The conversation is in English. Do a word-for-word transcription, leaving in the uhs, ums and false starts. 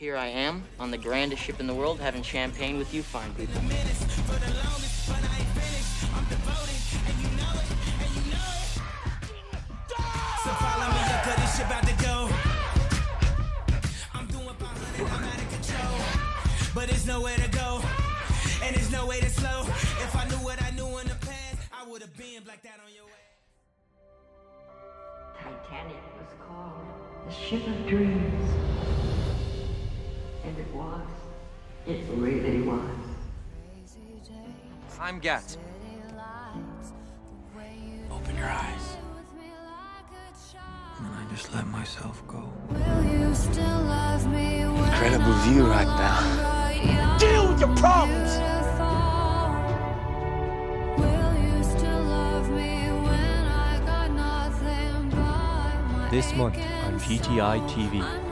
Here I am, on the grandest ship in the world, having champagne with you fine people. But there's nowhere to go, and there's no way to slow. If I knew what I knew in the past, I would have been like that on your way. Titanic was called the ship of dreams. And it was. It really was. I'm Gatsby. Open your eyes. And I just let myself go. Incredible view right now. Deal with your problems! This month on G T I T V.